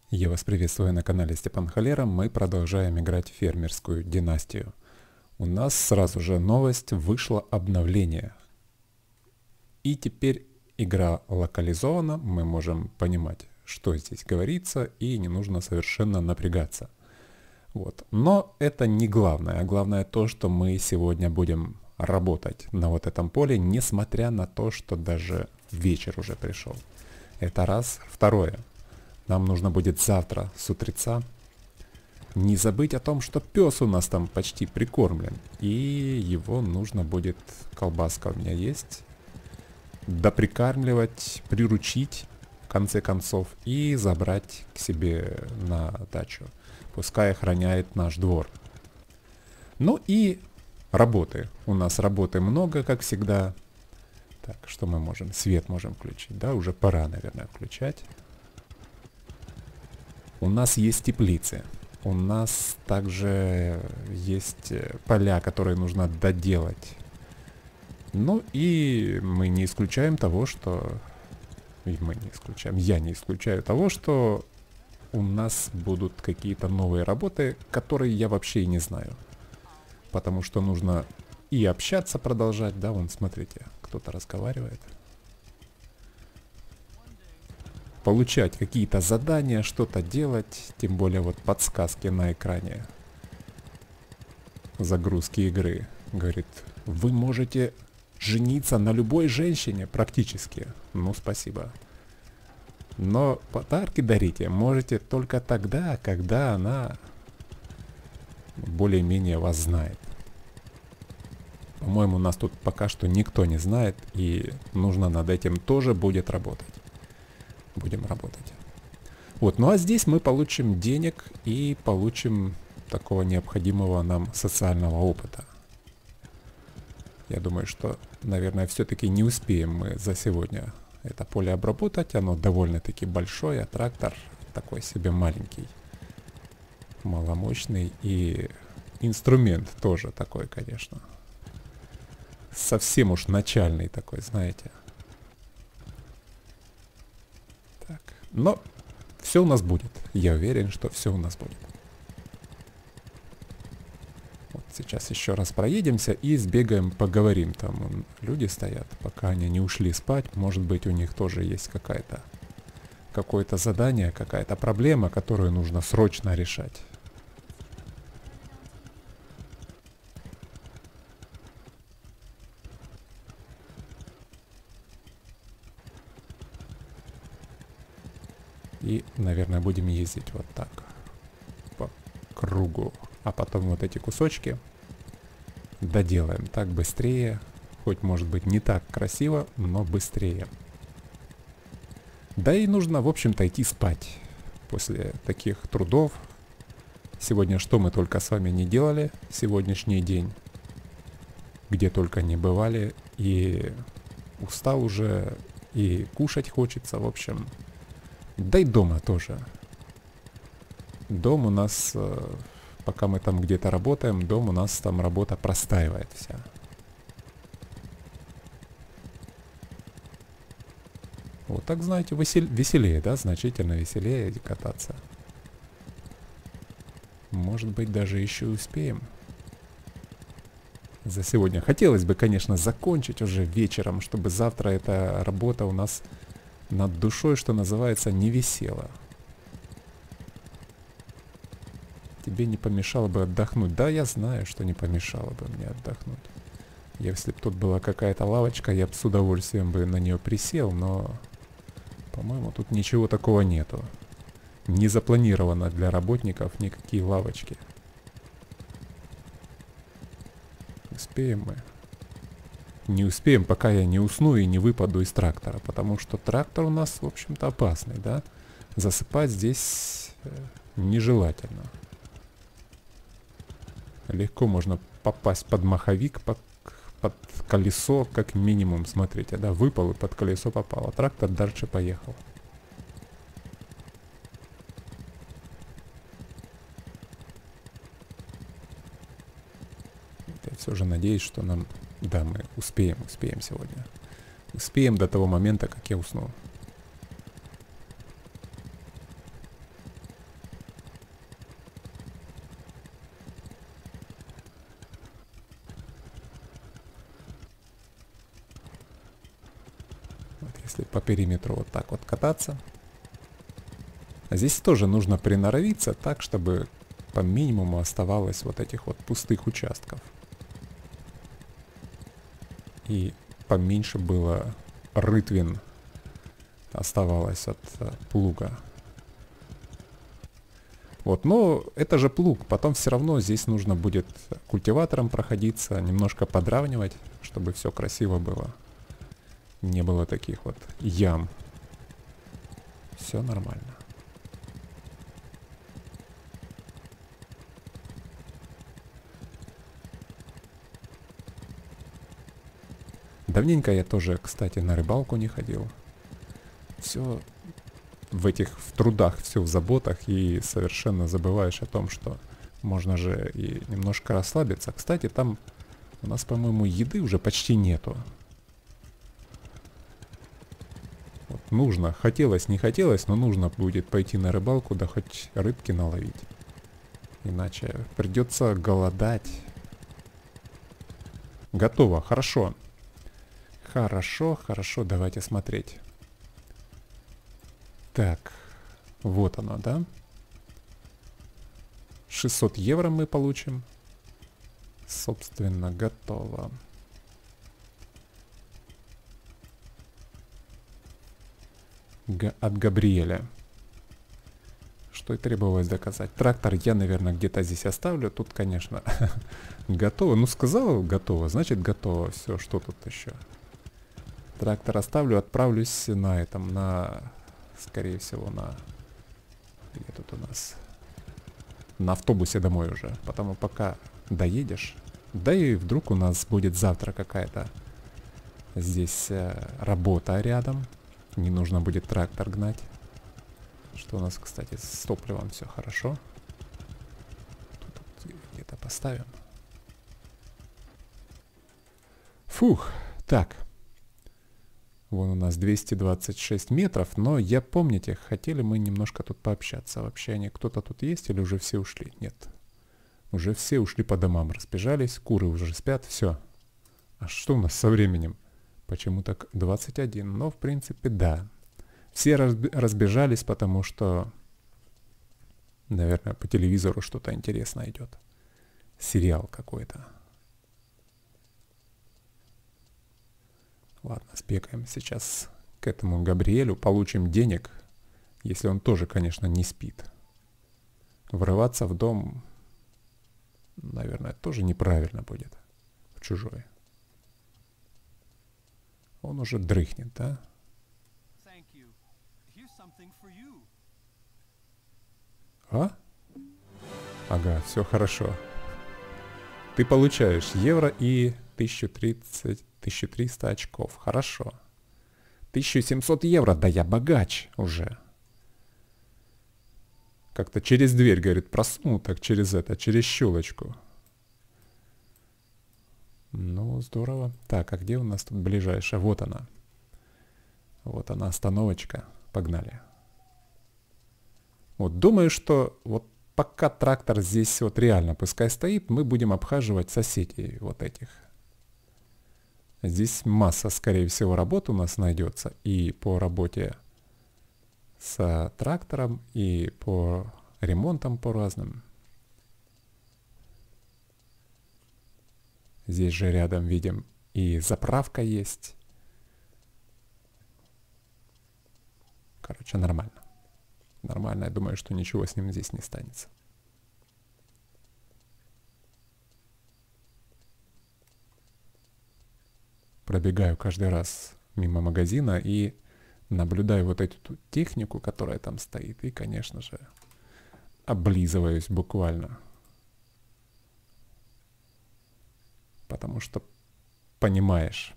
Я вас приветствую на канале Степан Холера. Мы продолжаем играть в фермерскую династию. У нас сразу же новость, вышло обновление. И теперь игра локализована, мы можем понимать, что здесь говорится, и не нужно совершенно напрягаться. Вот. Но это не главное, а главное то, что мы сегодня будем работать на вот этом поле, несмотря на то, что даже вечер уже пришел. Это раз. Второе. Нам нужно будет завтра с утреца не забыть о том, что пес у нас там почти прикормлен. И его нужно будет, колбаска у меня есть, доприкармливать, приручить в конце концов и забрать к себе на дачу. Пускай охраняет наш двор. Ну и работы. У нас работы много, как всегда. Так, что мы можем? Свет можем включить, да? Уже пора, наверное, включать. У нас есть теплицы. У нас также есть поля, которые нужно доделать. Ну и мы не исключаем того, что... Я не исключаю того, что у нас будут какие-то новые работы, которые я вообще и не знаю. Потому что нужно и общаться продолжать, да, вон, смотрите, кто-то разговаривает. Получать какие-то задания, что-то делать, тем более вот подсказки на экране загрузки игры. Говорит, вы можете жениться на любой женщине практически. Ну, спасибо. Но подарки дарите можете только тогда, когда она более-менее вас знает. По-моему, нас тут пока что никто не знает, и нужно над этим тоже будет работать. Будем работать. Вот, ну а здесь мы получим денег и получим такого необходимого нам социального опыта. Я думаю, что, наверное, все-таки не успеем мы за сегодня это поле обработать. Оно довольно-таки большое, а трактор такой себе маленький, маломощный, и инструмент тоже такой, конечно. Совсем уж начальный такой, знаете. Так. Но все у нас будет. Я уверен, что все у нас будет. Вот сейчас еще раз проедемся и сбегаем, поговорим. Там люди стоят, пока они не ушли спать. Может быть, у них тоже есть какое-то задание, какая-то проблема, которую нужно срочно решать. И, наверное, будем ездить вот так по кругу. А потом вот эти кусочки доделаем так быстрее. Хоть, может быть, не так красиво, но быстрее. Да и нужно, в общем-то, идти спать после таких трудов. Сегодня что мы только с вами не делали сегодняшний день. Где только не бывали. И устал уже, и кушать хочется, в общем... Да и дома тоже. Дом у нас, пока мы там где-то работаем, дом у нас там работа простаивает вся. Вот так, знаете, веселее, да, значительно веселее кататься. Может быть, даже еще успеем. За сегодня. Хотелось бы, конечно, закончить уже вечером, чтобы завтра эта работа у нас... над душой, что называется, не висела. Тебе не помешало бы отдохнуть? Да, я знаю, что не помешало бы мне отдохнуть. Если бы тут была какая-то лавочка, я бы с удовольствием бы на нее присел, но, по-моему, тут ничего такого нету. Не запланировано для работников никакие лавочки. Успеем мы? Не успеем, пока я не усну и не выпаду из трактора, потому что трактор у нас, в общем-то, опасный, да? Засыпать здесь нежелательно. Легко можно попасть под маховик, под колесо, как минимум, смотрите, да? Выпал и под колесо попал, а трактор дальше поехал. Я все же надеюсь, что нам... Да, мы успеем сегодня. Успеем до того момента, как я усну. если по периметру вот так вот кататься. А здесь тоже нужно приноровиться так, чтобы по минимуму оставалось вот этих вот пустых участков. И поменьше было рытвин оставалось от плуга. Вот, но это же плуг, потом все равно здесь нужно будет культиватором проходиться, немножко подравнивать, чтобы все красиво было. Не было таких вот ям. Все нормально. Давненько я тоже, кстати, на рыбалку не ходил. Все в трудах, все в заботах, и совершенно забываешь о том, что можно же и немножко расслабиться. Кстати, там у нас, по-моему, еды уже почти нету. Вот нужно, хотелось, не хотелось, но нужно будет пойти на рыбалку, да хоть рыбки наловить. Иначе придется голодать. Готово, хорошо. Хорошо, хорошо, давайте смотреть. Так, вот оно, да? 600 евро мы получим. Собственно, готово. От Габриэля. Что и требовалось доказать. Трактор я, наверное, где-то здесь оставлю. Тут, конечно, готово. Ну, сказал готово, значит готово. Все, что тут еще? Трактор оставлю, отправлюсь на этом, скорее всего, где тут у нас? На автобусе домой уже. Потому пока доедешь, да и вдруг у нас будет завтра какая-то здесь работа рядом. Не нужно будет трактор гнать. Что у нас, кстати, с топливом все хорошо. Тут где-то поставим. Фух, так. Вон у нас 226 метров, но помните, хотели мы немножко тут пообщаться. Вообще кто-то тут есть или уже все ушли? Нет. Уже все ушли по домам, разбежались, куры уже спят, все. А что у нас со временем? Почему так 21? Но в принципе да. Все разбежались, потому что, наверное, по телевизору что-то интересное идет. Сериал какой-то. Ладно, сбегаем сейчас к этому Габриэлю, получим денег, если он тоже, конечно, не спит. Врываться в дом, наверное, тоже неправильно будет, в чужой. Он уже дрыхнет, да? А? Ага, все хорошо. Ты получаешь евро и 1300 очков. Хорошо. 1700 евро, да я богач уже. Как-то через дверь, говорит, просунул так через щелочку. Ну, здорово. Так, а где у нас тут ближайшая? Вот она. Вот она, остановочка. Погнали. Вот думаю, что вот пока трактор здесь вот реально пускай стоит, мы будем обхаживать соседей вот этих. Здесь масса, скорее всего, работ у нас найдется и по работе с трактором, и по ремонтам по разным. Здесь же рядом видим и заправка есть. Короче, нормально. Нормально, я думаю, что ничего с ним здесь не станется. Пробегаю каждый раз мимо магазина и наблюдаю вот эту технику, которая там стоит. И, конечно же, облизываюсь буквально. Потому что понимаешь,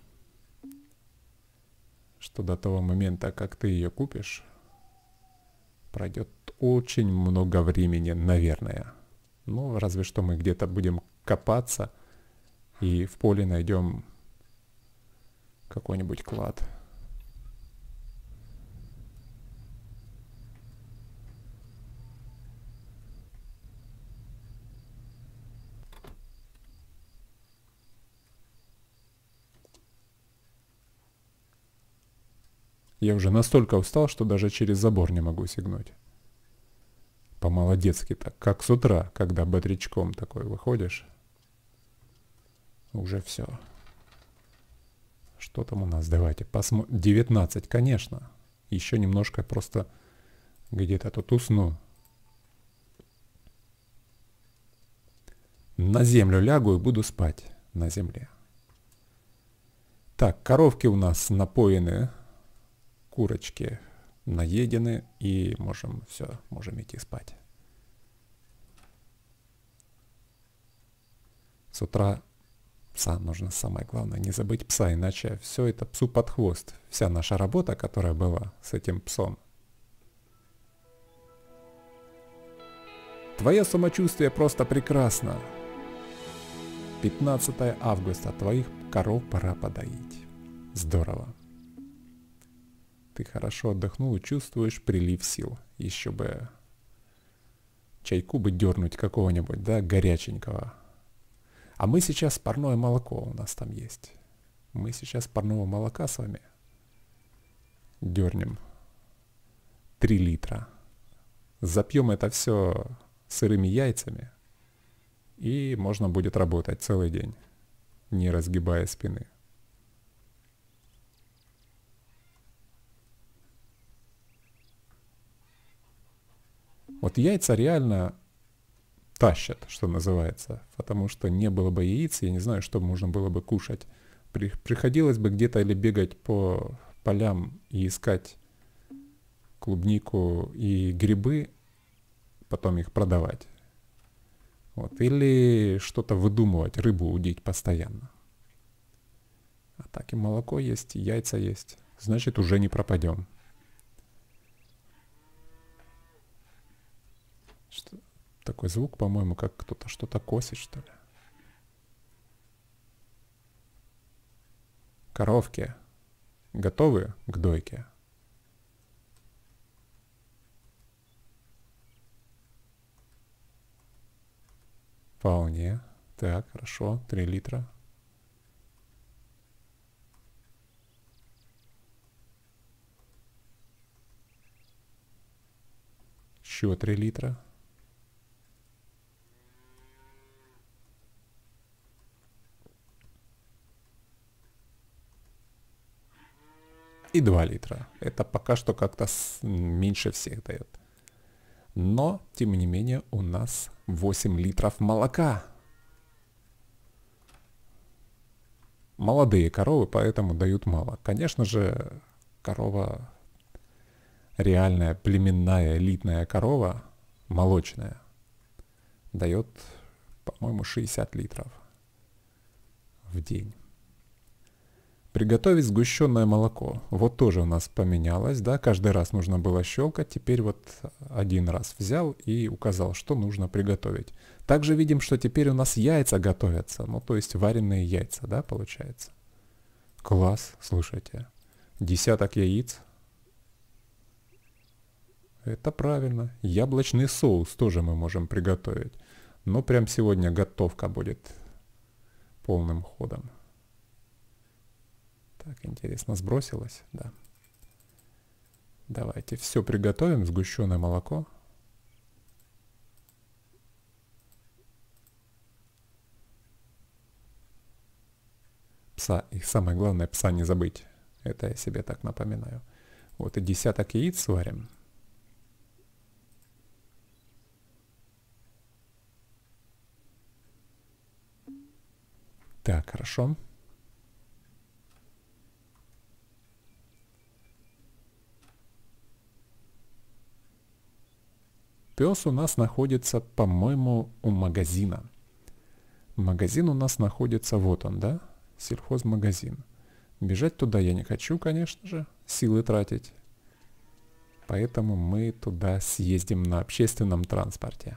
что до того момента, как ты ее купишь, пройдет очень много времени, наверное. Ну, разве что мы где-то будем копаться и в поле найдем какой-нибудь клад. Я уже настолько устал, что даже через забор не могу сигнуть. По-молодецки так, как с утра, когда бодрячком такой выходишь. Уже все. Что там у нас? Давайте посмотрим. 19, конечно. Еще немножко просто где-то тут усну. На землю лягу и буду спать на земле. Так, коровки у нас напоены, курочки наедены, и можем идти спать. С утра пса нужно, самое главное, не забыть пса, иначе все это псу под хвост. Вся наша работа, которая была с этим псом. Твое самочувствие просто прекрасно. 15 августа, твоих коров пора подоить. Здорово. Ты хорошо отдохнул и чувствуешь прилив сил. Еще бы чайку бы дернуть какого-нибудь, да, горяченького. А мы сейчас парное молоко у нас там есть. Мы сейчас парного молока с вами дернем 3 литра. Запьем это все сырыми яйцами. И можно будет работать целый день, не разгибая спины. Вот яйца реально тащат, что называется, потому что не было бы яиц, я не знаю, что можно было бы кушать. Приходилось бы где-то или бегать по полям и искать клубнику и грибы, потом их продавать. Вот. Или что-то выдумывать, рыбу удить постоянно. А так и молоко есть, и яйца есть. Значит, уже не пропадем. Что? Такой звук, по-моему, как кто-то что-то косит, что ли. Коровки готовы к дойке? Вполне. Так, хорошо. 3 литра. Еще 3 литра. И 2 литра. Это пока что как-то меньше всех дает. Но, тем не менее, у нас 8 литров молока. Молодые коровы, поэтому дают мало. Конечно же, корова, реальная племенная элитная корова, молочная, дает, по-моему, 60 литров в день. Приготовить сгущенное молоко. Вот тоже у нас поменялось, да, каждый раз нужно было щелкать, теперь вот один раз взял и указал, что нужно приготовить. Также видим, что теперь у нас яйца готовятся, ну то есть вареные яйца, да, получается. Класс, слушайте, 10 яиц. Это правильно. Яблочный соус тоже мы можем приготовить. Но прям сегодня готовка будет полным ходом. Так, интересно, сбросилось? Да. Давайте все приготовим. Сгущенное молоко. Пса. И самое главное, пса не забыть. Это я себе так напоминаю. Вот и 10 яиц сварим. Так, хорошо. Пес у нас находится, по-моему, у магазина. Магазин у нас находится, вот он, да? Сельхозмагазин. Бежать туда я не хочу, конечно же, силы тратить. Поэтому мы туда съездим на общественном транспорте.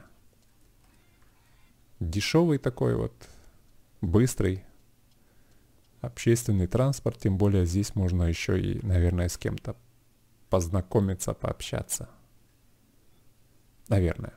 Дешевый такой вот, быстрый общественный транспорт. Тем более здесь можно еще и, наверное, с кем-то познакомиться, пообщаться. Наверное.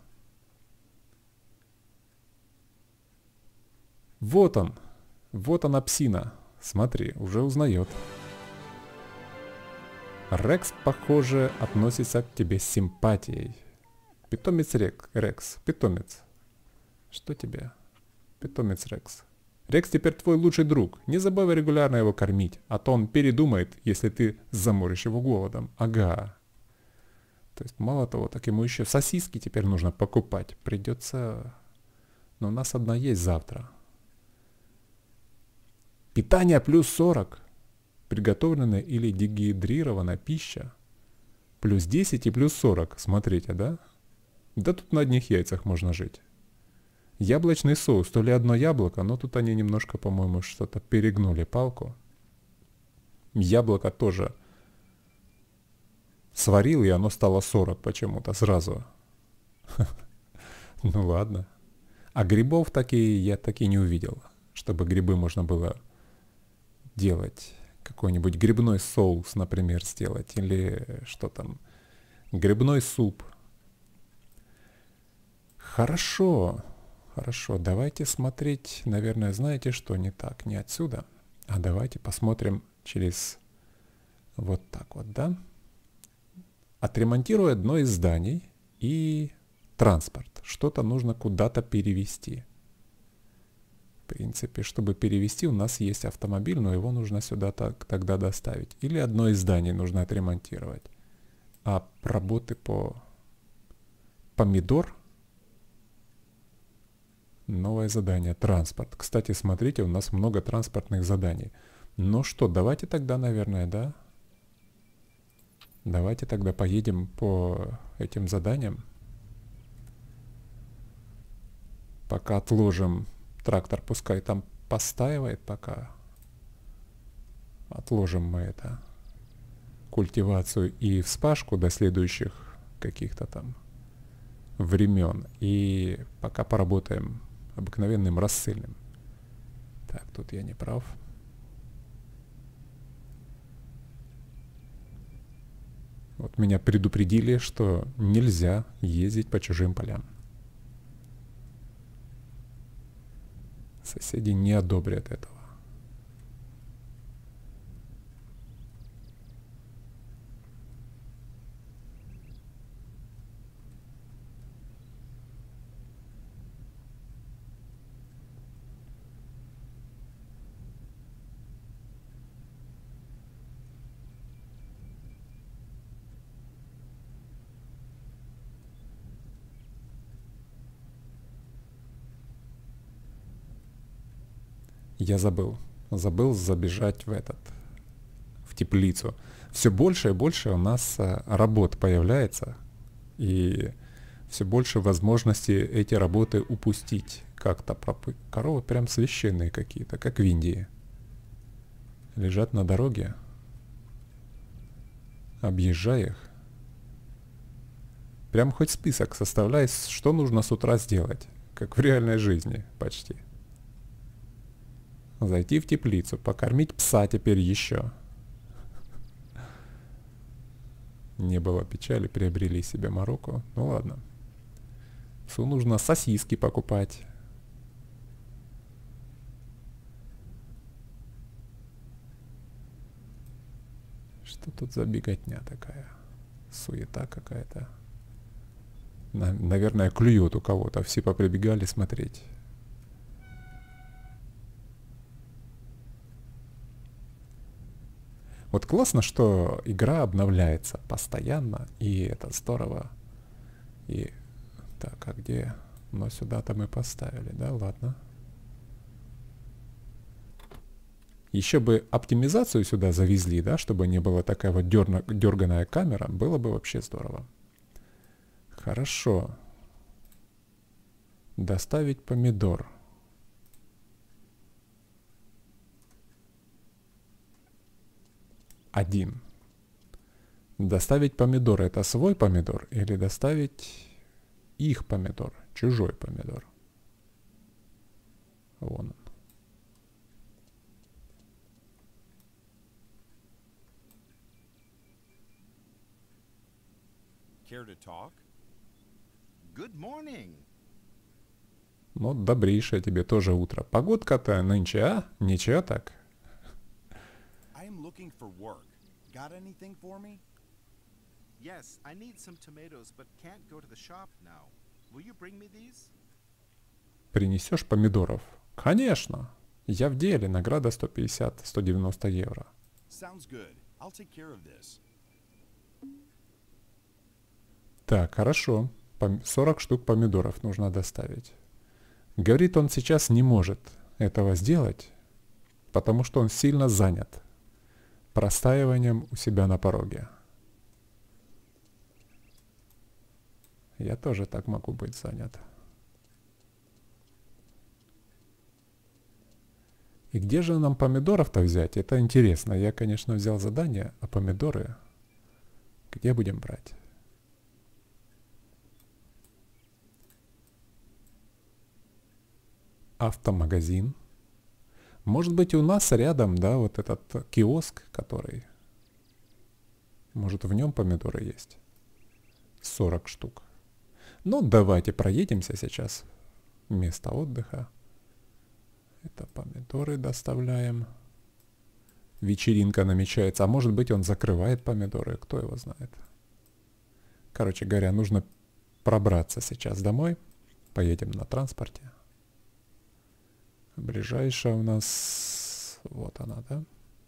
Вот он. Вот она, псина. Смотри, уже узнает. Рекс, похоже, относится к тебе с симпатией. Питомец Рекс, питомец. Что тебе? Питомец Рекс. Рекс теперь твой лучший друг. Не забывай регулярно его кормить, а то он передумает, если ты заморишь его голодом. Ага. То есть мало того, так ему еще сосиски теперь нужно покупать. Придется... Но у нас одна есть завтра. Питание плюс 40. Приготовленная или дегидрированная пища. Плюс 10 и плюс 40. Смотрите, да? Да тут на одних яйцах можно жить. Яблочный соус. То ли одно яблоко, но тут они немножко, по-моему, что-то перегнули палку. Яблоко тоже сварил, и оно стало 40 почему-то сразу. Ну ладно. А грибов я так и не увидел, чтобы грибы можно было делать. Какой-нибудь грибной соус, например, сделать. Или что там? Грибной суп. Хорошо. Хорошо. Давайте смотреть, наверное, знаете, что не так? Не отсюда. А давайте посмотрим через вот так вот, да? Отремонтирую одно из зданий и транспорт. Что-то нужно куда-то перевезти. В принципе, чтобы перевезти, у нас есть автомобиль, но его нужно сюда тогда доставить. Или одно из зданий нужно отремонтировать. А работы по помидор. Новое задание. Транспорт. Кстати, смотрите, у нас много транспортных заданий. Ну что, давайте тогда, наверное, да? Давайте тогда поедем по этим заданиям. Пока отложим трактор, пускай там постаивает пока. Отложим мы это. Культивацию и вспашку до следующих каких-то там времен. И пока поработаем обыкновенным рассыльным. Так, тут я не прав. Вот меня предупредили, что нельзя ездить по чужим полям. Соседи не одобрят этого. Я забыл забежать в теплицу. Все больше и больше у нас работ появляется, и все больше возможностей эти работы упустить как-то. Коровы прям священные какие-то, как в Индии. Лежат на дороге, объезжай их. Прям хоть список составляй, что нужно с утра сделать, как в реальной жизни почти. Зайти в теплицу, покормить пса теперь еще. Не было печали, приобрели себе мороку. Ну ладно. Псу нужно сосиски покупать. Что тут за беготня такая? Суета какая-то. Наверное, клюет у кого-то. Все поприбегали смотреть. Вот классно, что игра обновляется постоянно, и это здорово. И так, а где? Но сюда-то мы поставили, да? Ладно. Еще бы оптимизацию сюда завезли, да, чтобы не была такая вот дерганая камера, было бы вообще здорово. Хорошо. Доставить помидор. Один. Доставить помидор — это свой помидор или доставить их помидор, чужой помидор? Вон он. Care to talk? Good morning. Ну, добрейшее тебе тоже утро. Погодка-то нынче, а? Ничего так. I am looking for work. Got anything for me? Yes, I need some tomatoes, but can't go to the shop now. Will you bring me these? Принесешь помидоров? Конечно. Я в деле. Награда 150-190 евро. Sounds good. I'll take care of this. Так, хорошо. 40 штук помидоров нужно доставить. Говорит, он сейчас не может этого сделать, потому что он сильно занят простаиванием у себя на пороге. Я тоже так могу быть занят. И где же нам помидоров-то взять? Это интересно. Я, конечно, взял задание, а помидоры где будем брать? Автомагазин. Может быть, у нас рядом, да, вот этот киоск, который... Может, в нем помидоры есть? 40 штук. Ну, давайте проедемся сейчас. Место отдыха. Это помидоры доставляем. Вечеринка намечается. А может быть, он закрывает помидоры. Кто его знает. Короче говоря, нужно пробраться сейчас домой. Поедем на транспорте. Ближайшая у нас... Вот она, да?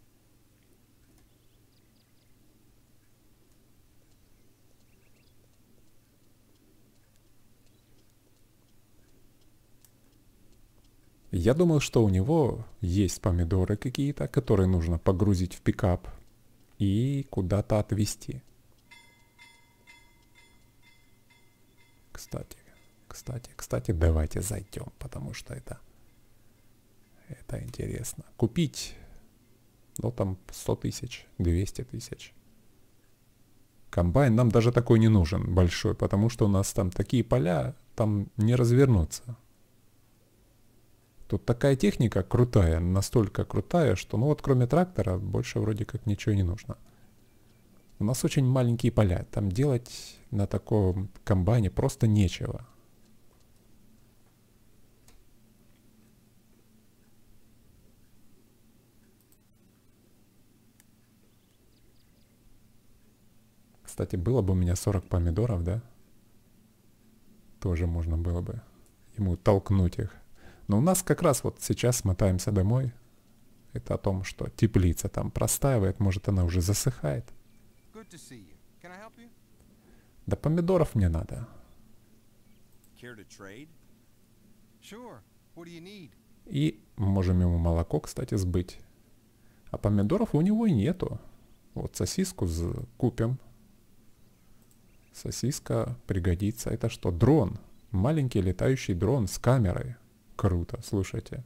Я думал, что у него есть помидоры какие-то, которые нужно погрузить в пикап и куда-то отвезти. Кстати, давайте зайдем, потому что это интересно. Купить, ну там 100 тысяч, 200 тысяч. Комбайн нам даже такой не нужен, большой, потому что у нас там такие поля, там не развернуться. Тут такая техника крутая, настолько крутая, что ну вот кроме трактора больше вроде как ничего не нужно. У нас очень маленькие поля, там делать на таком комбайне просто нечего. Кстати, было бы у меня 40 помидоров, да? Тоже можно было бы ему толкнуть их. Но у нас как раз вот сейчас смотаемся домой. Это о том, что теплица там простаивает, может она уже засыхает. Да помидоров мне надо. И можем ему молоко, кстати, сбыть. А помидоров у него и нету. Вот сосиску купим. Сосиска пригодится. Это что? Дрон. Маленький летающий дрон с камерой. Круто, слушайте.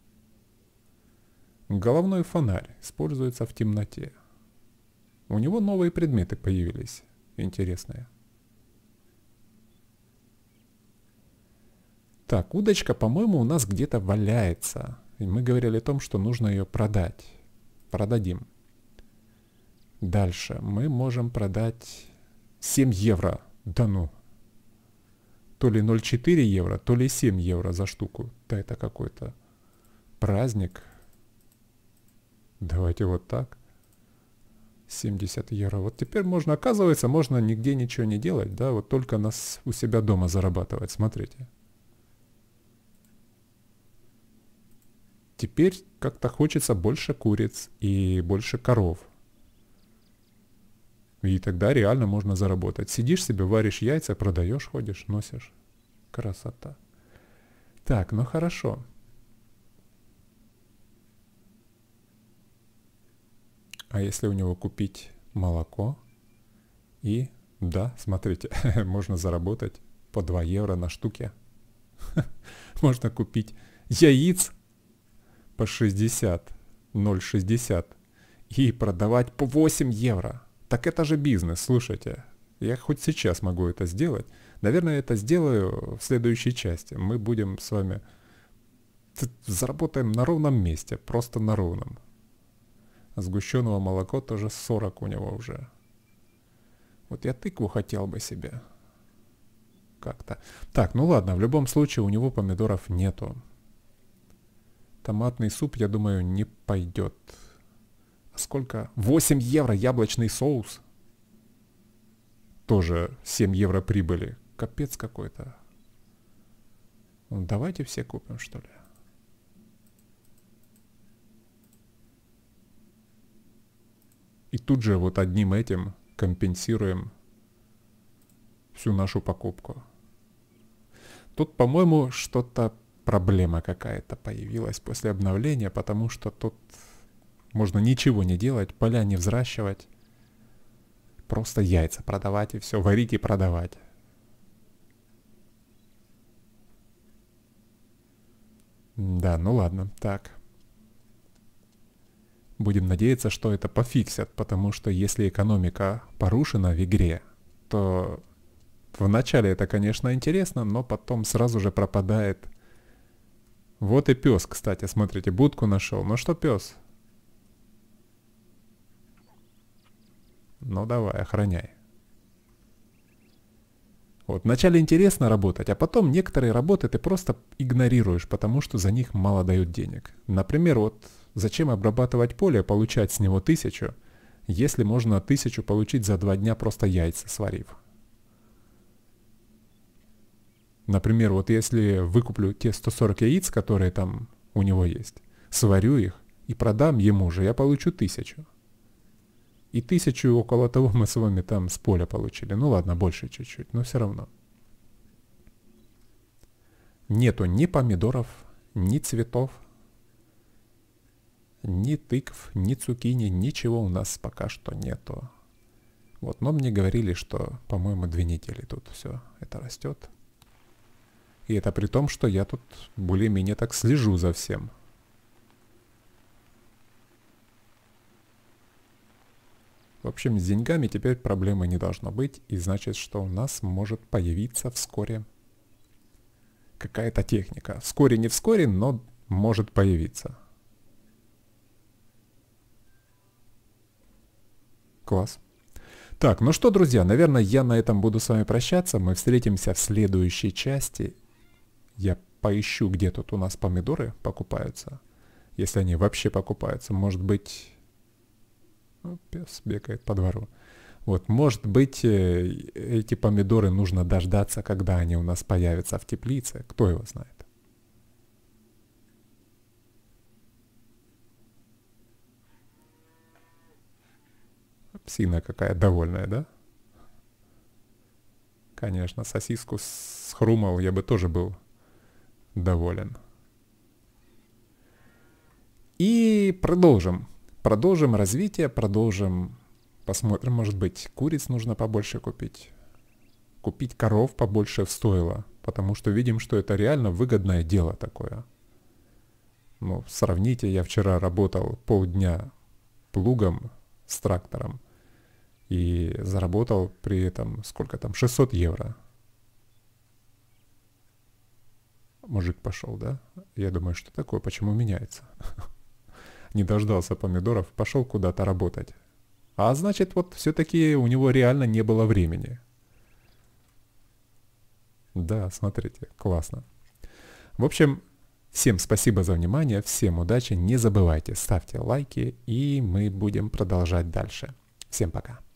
Головной фонарь используется в темноте. У него новые предметы появились. Интересные. Так, удочка, по-моему, у нас где-то валяется. И мы говорили о том, что нужно ее продать. Продадим. Дальше. Мы можем продать 7 евро. Да ну. То ли 0,4 евро, то ли 7 евро за штуку. Да это какой-то праздник. Давайте вот так. 70 евро. Вот теперь можно, оказывается, можно нигде ничего не делать, да, вот только нас у себя дома зарабатывать. Смотрите. Теперь как-то хочется больше куриц и больше коров. И тогда реально можно заработать. Сидишь себе, варишь яйца, продаешь, ходишь, носишь. Красота. Так, ну хорошо. А если у него купить молоко? И, да, смотрите, можно заработать по 2 евро на штуке. Можно купить яиц по 60, 0,60 и продавать по 8 евро. Так это же бизнес, слушайте. Я хоть сейчас могу это сделать. Наверное, это сделаю в следующей части. Мы будем с вами... Заработаем на ровном месте, просто на ровном. Сгущенного молоко тоже 40 у него уже. Вот я тыкву хотел бы себе. Как-то. Так, ну ладно, в любом случае у него помидоров нету. Томатный суп, я думаю, не пойдет. Сколько? 8 евро яблочный соус. Тоже 7 евро прибыли. Капец какой-то. Ну, давайте все купим, что ли. И тут же вот одним этим компенсируем всю нашу покупку. Тут, по-моему, что-то проблема какая-то появилась после обновления, потому что тут можно ничего не делать, поля не взращивать, просто яйца продавать и все, варить и продавать. Да, ну ладно, так. Будем надеяться, что это пофиксят, потому что если экономика порушена в игре, то вначале это, конечно, интересно, но потом сразу же пропадает. Вот и пес, кстати, смотрите, будку нашел. Ну что, пес? Ну давай, охраняй. Вот, вначале интересно работать, а потом некоторые работы ты просто игнорируешь, потому что за них мало дают денег. Например, вот зачем обрабатывать поле, получать с него 1000, если можно 1000 получить за 2 дня просто яйца сварив. Например, вот если выкуплю те 140 яиц, которые там у него есть, сварю их и продам ему же, я получу 1000. И 1000 около того мы с вами там с поля получили. Ну ладно, больше чуть-чуть, но все равно. Нету ни помидоров, ни цветов, ни тыкв, ни цукини, ничего у нас пока что нету. Вот, но мне говорили, что, по-моему, 2 недели тут все это растет. И это при том, что я тут более-менее так слежу за всем. В общем, с деньгами теперь проблемы не должно быть, и значит, что у нас может появиться вскоре какая-то техника. Вскоре, не вскоре, но может появиться. Класс. Так, ну что, друзья, наверное, я на этом буду с вами прощаться. Мы встретимся в следующей части. Я поищу, где тут у нас помидоры покупаются. Если они вообще покупаются. Может быть... Ну, пес бегает по двору. Вот, может быть, эти помидоры нужно дождаться, когда они у нас появятся в теплице. Кто его знает. Псина какая довольная, да? Конечно, сосиску схрумал, я бы тоже был доволен. И продолжим. Продолжим развитие, продолжим, посмотрим, может быть, куриц нужно побольше купить. Купить коров побольше в стойло, потому что видим, что это реально выгодное дело такое. Ну, сравните, я вчера работал полдня плугом с трактором и заработал при этом, сколько там, 600 евро. Мужик пошел, да? Я думаю, что такое, почему меняется? Не дождался помидоров, пошел куда-то работать. А значит, вот все-таки у него реально не было времени. Да, смотрите, классно. В общем, всем спасибо за внимание, всем удачи, не забывайте, ставьте лайки, и мы будем продолжать дальше. Всем пока.